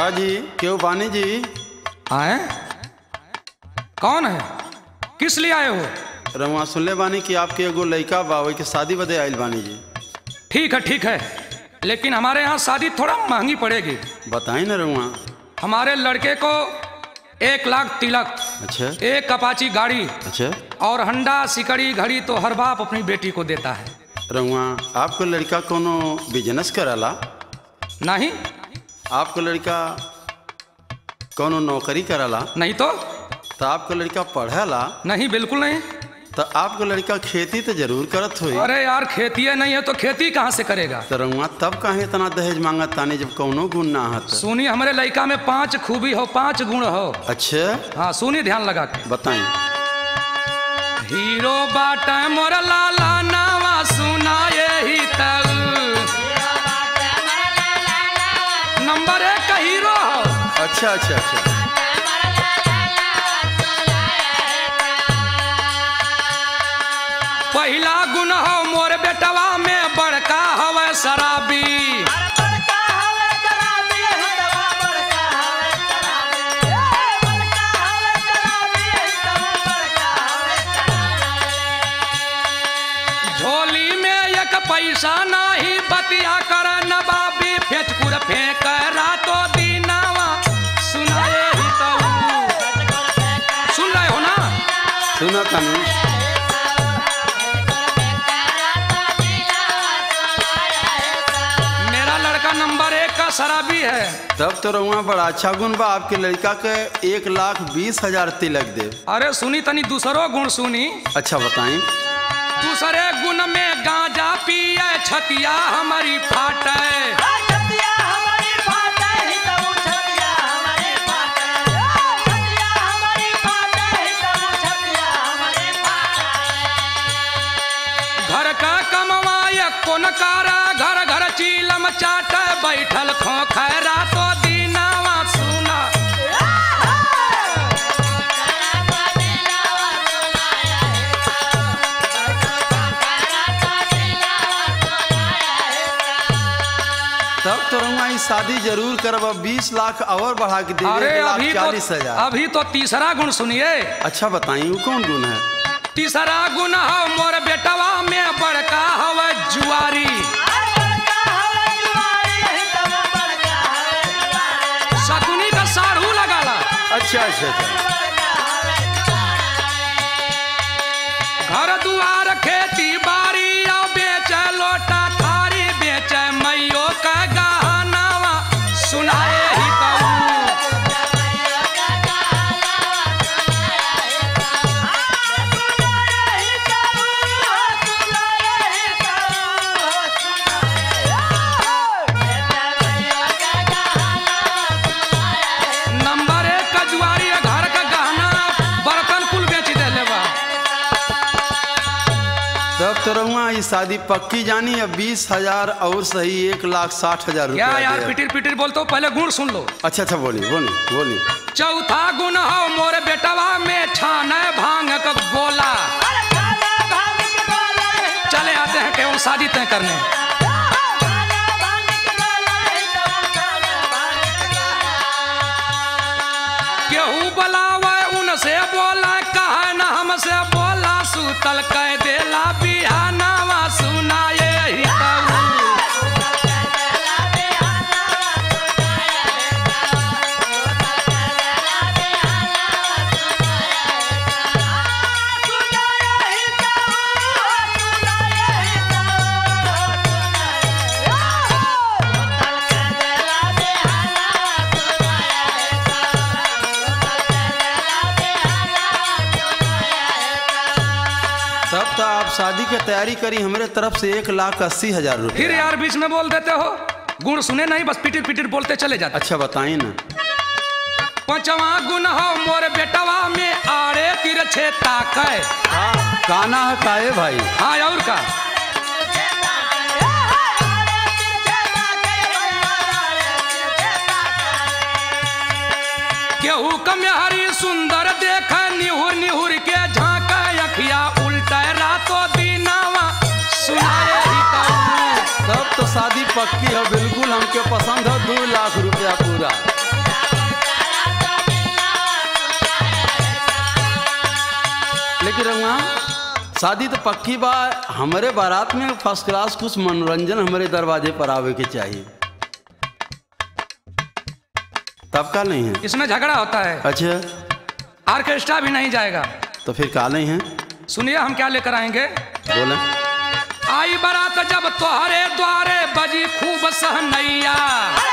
का जी क्यों बानी जी आए? कौन है? किस लिए आए हो? रउआ सुनले बानी कि आपके एगो लड़का बा वही के शादी बदे आइल बानी जी। ठीक है, लेकिन हमारे यहाँ शादी थोड़ा महंगी पड़ेगी। बताई ना रउआ। हमारे लड़के को 1 लाख तिलक, अच्छा, एक अपाची गाड़ी अच्छा, और हंडा सिकड़ी घड़ी तो हर बाप अपनी बेटी को देता है। रउआ आपको लड़का कोनो बिजनेस कराला? नहीं। आपको लड़का कोनो नौकरी कराला? नहीं तो आपको लड़का पढ़ेला? नहीं, बिल्कुल नहीं। तो आपको लड़का खेती तो जरूर करत हुई। अरे यार, खेती नहीं है तो खेती कहाँ से करेगा? तो रउआ तब काहे इतना दहेज मांगत तानी जब कोनो गुण ना हत? सुनी, हमारे लड़का में 5 खूबी हो, 5 गुण हो। अच्छा, हाँ सुनी ध्यान लगा के। बताई। हीरो बाटा मोर लाला नावा सुनाए ही तल, नंबर 1 का हीरो हो। अच्छा अच्छा अच्छा। पहला गुण हो मोर बेटवा में बड़का हवे शराबी। झोली में 1 पैसा नहीं, बतिया कर नवाबी, फेचपुर फेंक रातो दीनावा सुनाए ही तो। सुन रहे हो ना? सुना तानी। नंबर 1 का शराबी है। तब तो रउआ बड़ा अच्छा गुण बा। आपके लड़का के 1,20,000 तिलक दे। अरे सुनी तनी दूसरो गुण सुनी। अच्छा बताई। दूसरे गुण में गांजा पिए छतिया हमारी फाटे। घर का कमवाए कौन कारा, घर घर चीलम चाट बैठल खोखरा तो दीनावा सुना। तब तो रउआ ई शादी जरूर करब। 20 लाख और बढ़ा के दे। अरे 1,40,000। अभी तो तीसरा गुण सुनिए। अच्छा बताई, वो कौन गुण है? तीसरा गुण हो मोर बेटवा में बड़का हवा जुआरी। शकुनी का साढ़ू लगाला। अच्छा अच्छा अच्छा। घर दुआर खेती बाड़ी और बेचे लोटा थारी, बेचे मैयो का गहनावा सुनाए ही तो। नंबर 1 का जुआरी, घर का गहना बर्तन कुल बेच दे बा। तब तो रउआ ई शादी पक्की जानी है। 20,000 और सही 1,60,000 रुपया। क्या यार पिटिर पिटिर बोलते हो? पहले गुण सुन लो। अच्छा अच्छा, बोली बोली बोली। चौथा गुण हो मोर बेटवा में छाने भांग का गोला। चले आते हैं केवल शादी तय करने। केहू बुलावे उनसे बोला, कहे न हमसे बोला, सूतल कह देला बिहानावा सुनाए ही तो। तब तो आप शादी की तैयारी करी। हमारे तरफ से 1,80,000 रुपया। फिर यार बीच में बोल देते हो। गुण सुने नहीं, बस पिटिर पिटिर बोलते चले जाते। अच्छा बताई ना। 5वां गुण हो मोर बेटवा में आरे तिरछे ताके। काना है काहे भाई? हाँ और का? केहू कम्यारी सुंदर देख, निहुर निहुर के झांक अखिया उल्टा रातो दीनावा सुनाए ही तो। तब तो शादी पक्की है बिल्कुल। हमके पसंद है 2 लाख रुपया पूरा। शादी तो पक्की बा, हमारे बारात में फर्स्ट क्लास कुछ मनोरंजन हमारे दरवाजे पर आवे के चाहिए। तब का नहीं है? इसमें झगड़ा होता है। अच्छा, ऑर्केस्ट्रा भी नहीं जाएगा। तो फिर का नहीं है? सुनिए हम क्या लेकर आएंगे। बोले। आई बारात जब तोहरे द्वारे बजी खूब सहनैया,